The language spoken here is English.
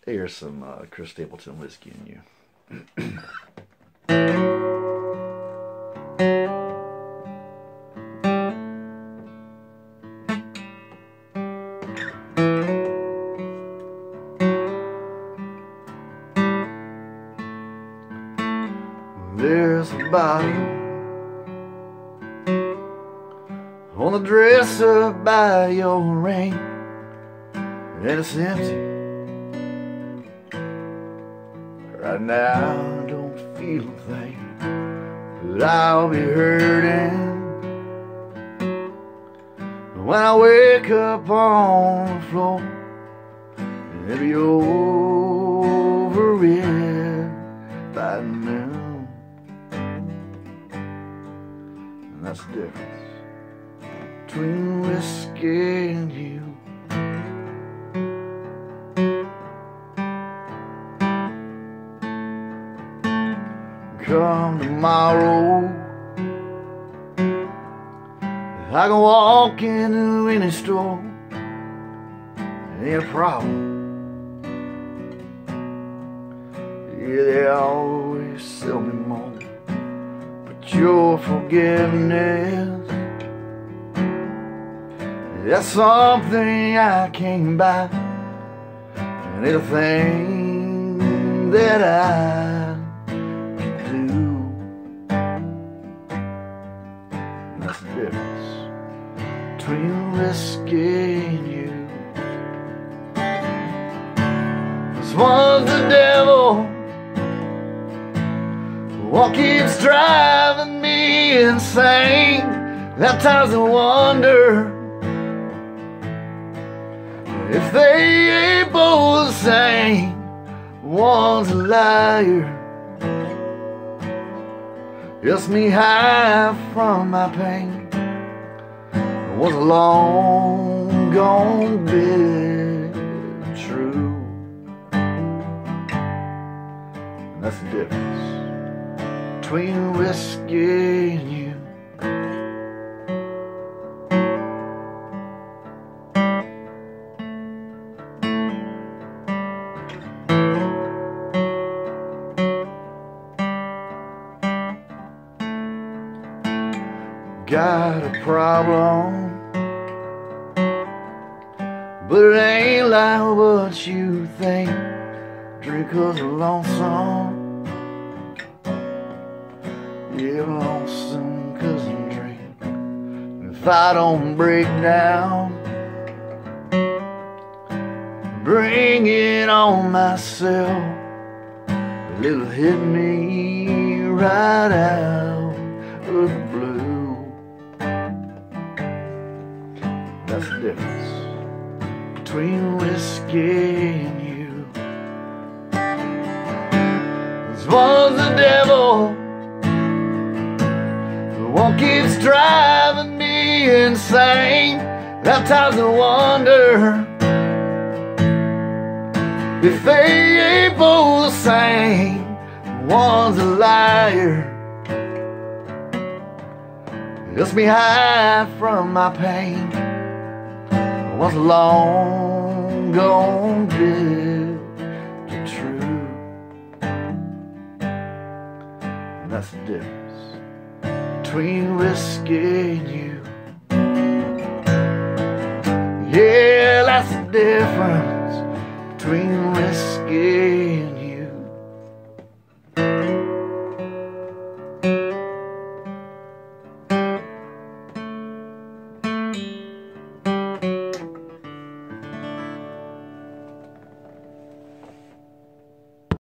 Here's some Chris Stapleton whiskey in you. There's a bottle on the dresser by your ring, and it's empty. Right now I don't feel a thing, but I'll be hurting when I wake up on the floor and it'll be over with by noon. And that's the difference between whiskey and you. Come tomorrow, I can walk into any store, ain't a problem. Yeah, they always sell me more, but your forgiveness, that's something I can't buy, and it's a thing that I That's the difference between whiskey and you. This one's the devil, one keeps driving me insane. That times I wonder if they ain't both the same. One's a liar, gets me high from my pain. It was a long gone bit true. And that's the difference between whiskey and you. Got a problem, but it ain't like what you think. Drink 'cause I'm lonesome, yeah, I'm lonesome 'cause I drink. If I don't break down, bring it on myself, it'll hit me right out of the blue. That's the difference between whiskey and you. This one's the devil, the one keeps driving me insane. That times I wonder if they ain't both the same. One's a liar, gets me high from my pain. Was a long gone bit true. And that's the difference between whiskey and you. Yeah, that's the difference between whiskey and you.